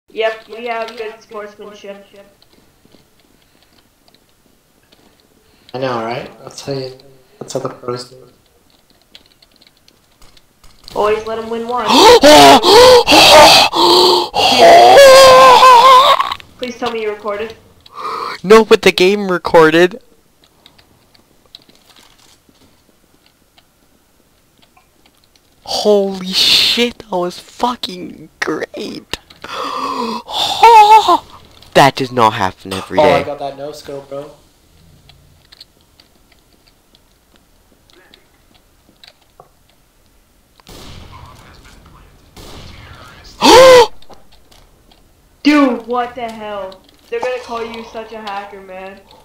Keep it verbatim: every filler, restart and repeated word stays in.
Yep, we have good sportsmanship. I know, right? That's how you. That's how the pros do it. Always let him win one. Please tell me you recorded. No, but the game recorded. Holy shit, that was fucking great. That does not happen every Oh, I day. got that no scope, bro. Dude, what the hell? They're gonna call you such a hacker, man.